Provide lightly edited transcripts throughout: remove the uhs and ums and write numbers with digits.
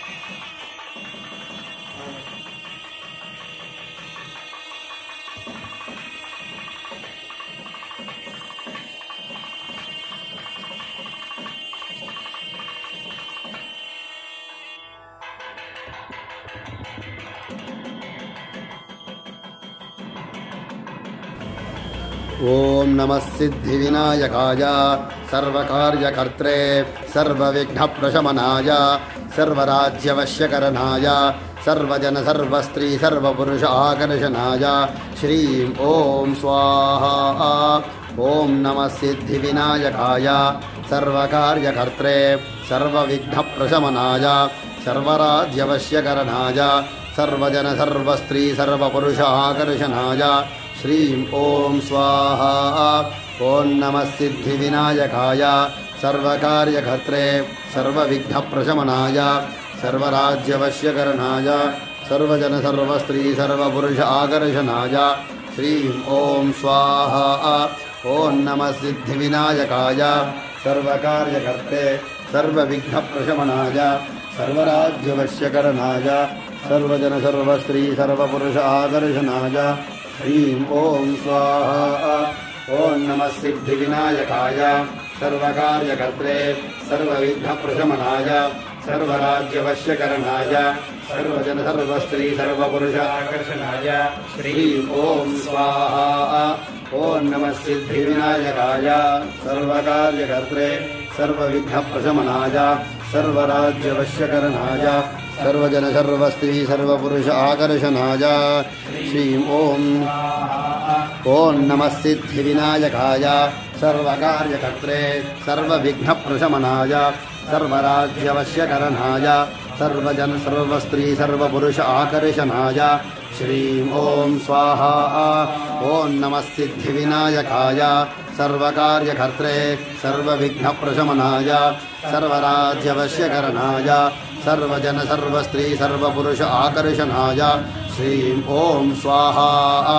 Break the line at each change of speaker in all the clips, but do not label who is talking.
ओम नमः सिद्धिविनायकाय सर्वकार्यकर्त्रे सर्वविघ्नप्रशमनाय सर्वराज्यवश्यकरणाय सर्वजन सर्वस्त्री सर्वपुरुष आकर्षणाय श्रीं ओम स्वाहा। ओम नमः सिद्धिविनायकाय सर्वकार्यकर्त्रे सर्वविघ्नप्रशमनाय सर्वराज्यवश्यकरणाय सर्वजन सर्वस्त्री सर्वपुरुष आकर्षणाय श्रीं ओम स्वाहा। ओम नमः सिद्धिविनायकाय सर्वकार्यकर्त्रे सर्वविघ्नप्रशमनाय सर्वराज्यवश्यकरणाय सर्वजन सर्वस्त्री सर्वपुरुष आकर्षणाय श्रीं ओम स्वाहा। ओम नमः सिद्धिविनायकाय सर्वकार्यकर्त्रे सर्वविघ्नप्रशमनाय सर्वराज्यवश्यकरणाय सर्वजन सर्वस्त्री सर्वपुरुष आकर्षणाय श्रीं ओम स्वाहा। ओम नमः सिद्धिविनायकाय सर्वकार्यकर्त्रे सर्वविघ्नप्रशमनाय सर्वराज्यवश्यकरणाय सर्वजन सर्वस्त्री सर्वपुरुष आकर्षणाय श्रीं ओम स्वाहा। ओम नमः सिद्धिविनायकाय सर्वकार्यकर्त्रे सर्वविघ्नप्रशमनाय सर्वराज्यवश्यकरणाय सर्वजन सर्वस्त्री सर्वपुरुष आकर्षणाय श्रीं ओम। ओम नमः सिद्धिविनायकाय सर्वकार्यकर्त्रे सर्वविघ्नप्रशमनाय सर्वराज्यवश्यकरणाय सर्वजन सर्वस्त्री सर्वपुरुष आकर्षणाय श्रीं ओम स्वाहा। ओम नमः सिद्धिविनायकाय सर्वकार्यकर्त्रे सर्वविघ्नप्रशमनाय सर्वराज्यवश्यकरणाय सर्वजन सर्वस्त्री सर्वपुरुष आकर्षणाय श्रीं ओम स्वाहा।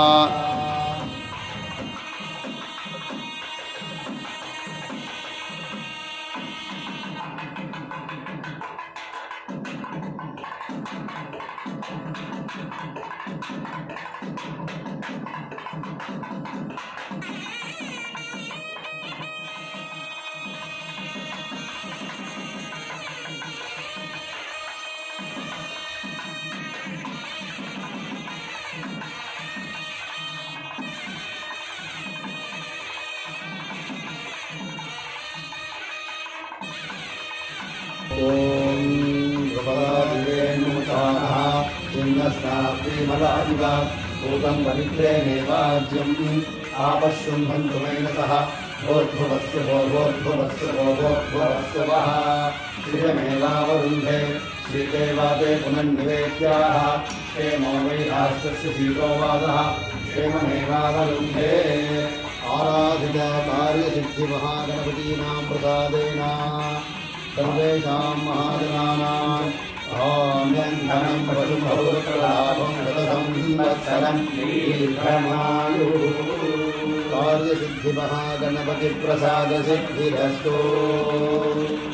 ओम भगवादिवेनुमुखाः सिंहस्नाप्तिमलादिव भूतं पवित्रेणेवाज्यम् आपश्शुम्भन्तु मेनसः भोर्भुवस्य भोर्भुवस्य भोर्भुवस्य वः श्रियमेवावरुन्धे श्रीदेवादे पुनर्निवेद्याः क्षेमो वै राष्ट्रस्य शीतोवादः क्षेममेवावरुन्धे आराधिता कार्यसिद्धिमहागणपतीनां प्रसादेन सर्वेषां महाजनानां धनं पशुभौतलाभं गतसंवत्सरं दीर्घमायुः कार्यसिद्धिमहागणपतिप्रसादसिद्धिरस्तु।